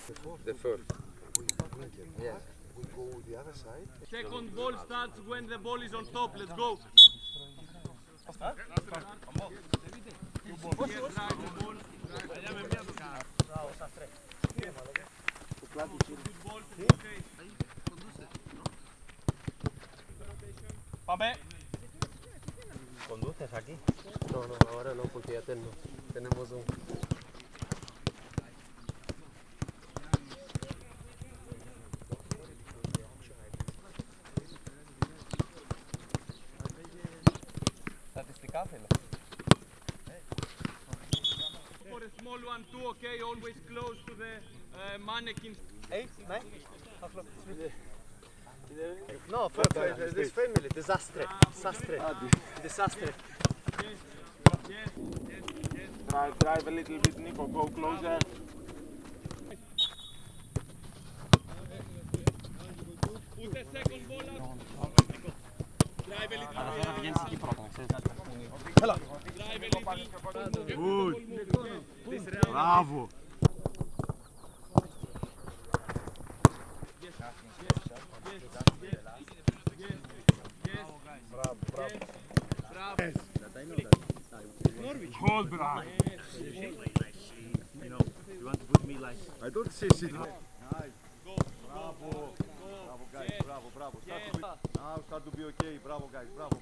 The fourth. Yes. We go the other side. Second ball starts when the ball is on top. Let's go. Πάμε. ¿Conduces aquí? No, ahora no, porque ya tenemos un... Στατιστικά θέλω. For a small one too, okay? Always close to the mannequin. 8, 9? Aflo. No, this family, desastre. Desastre. Drive a little bit, Nico, go closer. Put the second ball up. Drive a little Αλλά θέλω να πηγαίνεις εκεί πρώτα, να ξέρεις. Έλα. Good. Μπράβο. Hold, bravo. You want to put me like... I don't say sit. Bravo. Bravo guys, bravo. Now start to be okay. Bravo guys, bravo.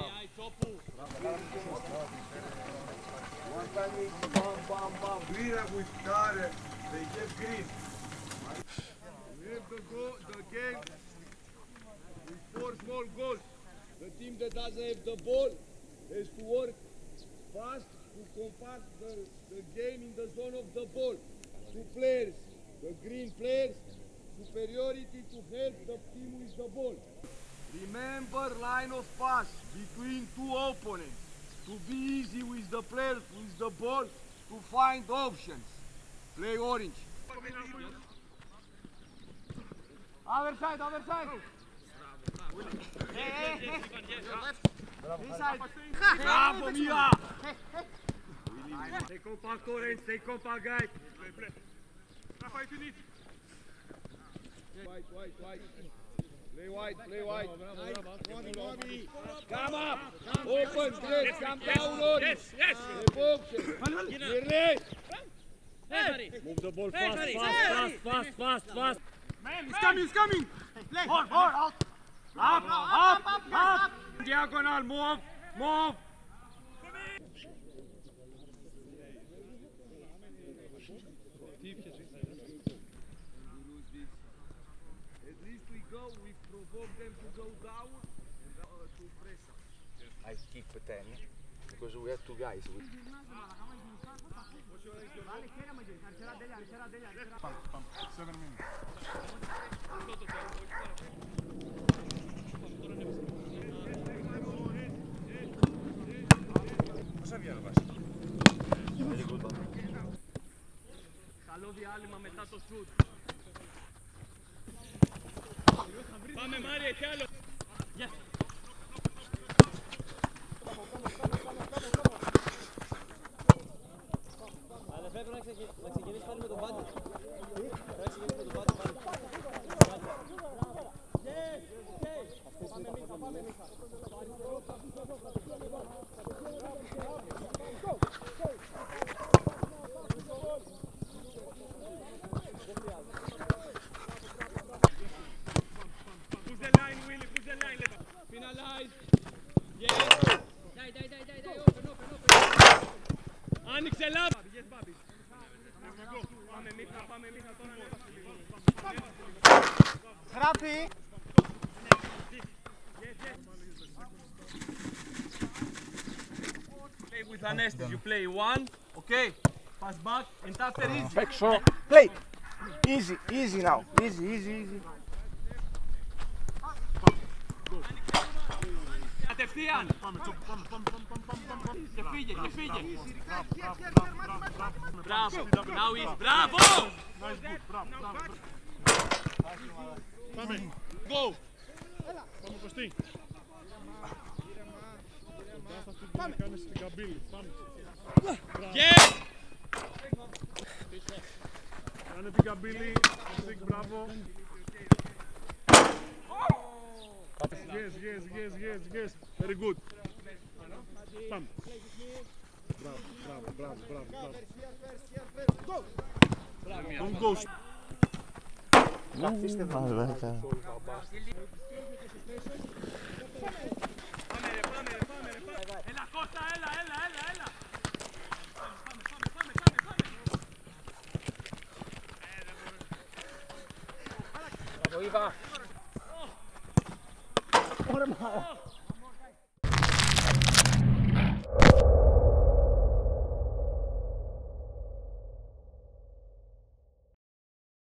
One time we bam. Green with car, they get green. We have to go the game with 4 small goals. The team that doesn't have the ball has to work fast to compact the game in the zone of the ball. 2 players, the green players, superiority to help the team with the ball. Remember line of pass between 2 opponents. To be easy with the players with the ball to find options. Play orange. Other side. Inside. Bravo, Mia! Stay compact, orange. Stay compact, guys. White. Play white. Come up. Open, straight. Come down, orange. Yes. Move the ball fast. Man, he's coming. Hold. Up. Diagonal, move. At least we provoke them to go down and to press us. I kick the 10. Because we have 2 guys. Καλό διάλειμμα μετά το σουτ. Πάμε Μάρια, κι άλλο. Yes. Αλλά πρέπει να ξεκινήσει πάλι με τον Πάντη. Πρέπει να ξεκινήσει με τον Πάντη πάλι. Πάμε Μίχα. Push the line, Willy, push the line. Let's finalize. Yes. Die. Open. Άνοιξε λάπ. Yes, Bobby. Πάμε Μίχα τώρα. Γράφει. Play with Anestes. You play 1, okay? Pass back and after easy. Back short. Play. Easy now. Easy. Κατευθείαν. Και φύγε. Μπράβο. Now easy. Μπράβο. Πάμε. Go. Πάμε Κωστή. Πάμε. Κάνεις την καμπύλη. Πάμε. Yes. Κάνε την καμπύλη. Σικ, μπράβο. Yes. Very good. Πάμε. Μπράβο. Don't go. Καθίστε μαλάκα. Έλα Κώστα, έλα. Μπράβο, Ήβα. Ωραία,